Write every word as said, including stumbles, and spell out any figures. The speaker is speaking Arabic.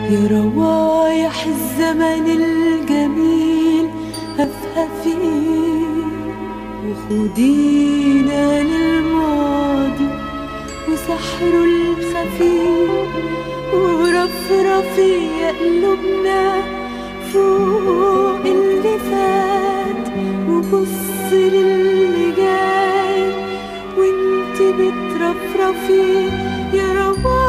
يا روايح الزمن الجميل هفهفي وخدينا للماضي وسحره الخفيف، ورفرفي يا قلوبنا فوق اللي فات، وبصي للي جاي وانت بترفرفي يا روايح